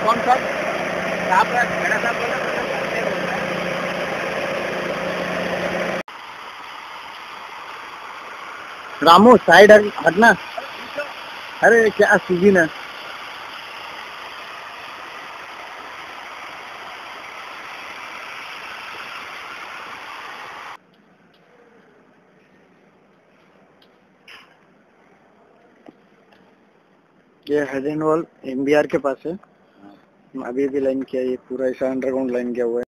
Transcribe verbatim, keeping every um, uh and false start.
कौन सा साहब मेरा साहब बोल रहा है। रामू साइड हटना। अरे क्या सीजन है। ये हाइड्रेंट वॉल एमबीआर के पास है। अभी भी लाइन किया, ये पूरा ऐसा अंडरग्राउंड लाइन किया हुआ है।